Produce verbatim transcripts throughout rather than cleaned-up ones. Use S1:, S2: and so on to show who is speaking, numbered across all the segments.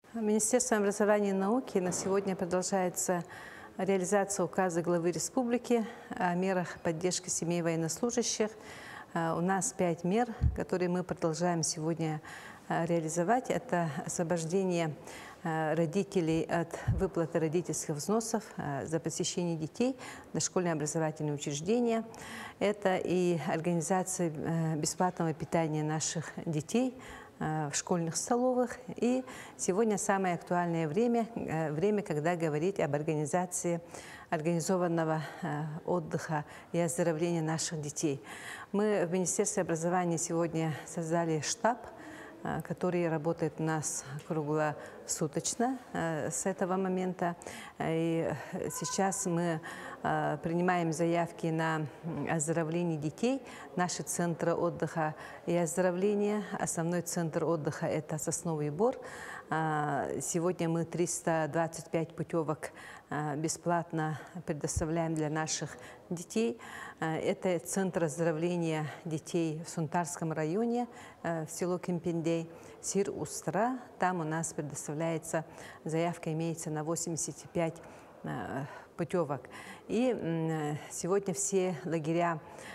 S1: Министерством образования и науки на сегодня продолжается реализация указа главы республики о мерах поддержки семей военнослужащих. У нас пять мер, которые мы продолжаем сегодня реализовать. Это освобождение родителей от выплаты родительских взносов за посещение детей в дошкольные образовательные учреждения. Это и организация бесплатного питания наших детей в школьных столовых. И сегодня самое актуальное время, время, когда говорить об организации организованного отдыха и оздоровления наших детей. Мы в Министерстве образования сегодня создали штаб, который работает у нас круглосуточно с этого момента. И сейчас мы принимаем заявки на оздоровление детей. Наши центры отдыха и оздоровления. Основной центр отдыха – это Сосновый Бор. Сегодня мы триста двадцать пять путевок бесплатно предоставляем для наших детей. Это центр оздоровления детей в Сунтарском районе, в село Кемпиндей, Сир-Устра. Там у нас предоставляется, заявка имеется на восемьдесят пять путевок. И сегодня все лагеря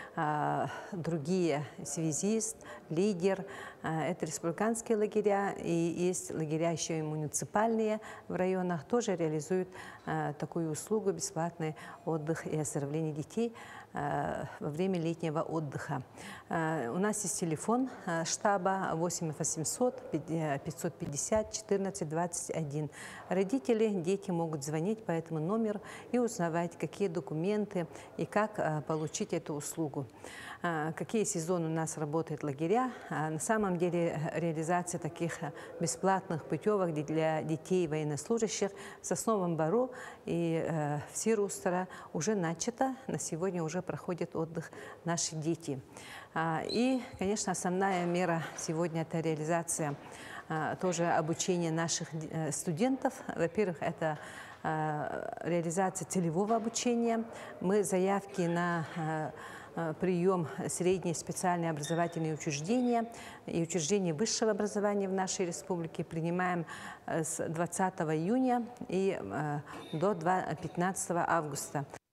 S1: другие, связист, лидер, это республиканские лагеря, и есть лагеря еще и муниципальные в районах, тоже реализуют такую услугу, бесплатный отдых и оздоровление детей во время летнего отдыха. У нас есть телефон штаба восемь восемьсот пятьсот пятьдесят четырнадцать двадцать один. Родители, дети могут звонить по этому номеру и узнавать, какие документы и как получить эту услугу. Какие сезоны у нас работают лагеря. На самом деле реализация таких бесплатных путевок для детей военнослужащих в Сосновом Бору и в Сир-Устра уже начата. На сегодня уже проходит отдых наши дети. И, конечно, основная мера сегодня – это реализация тоже обучения наших студентов. Во-первых, это реализация целевого обучения. Мы заявки на прием средние специальные образовательные учреждения и учреждения высшего образования в нашей республике принимаем с двадцатого июня и до пятнадцатого августа.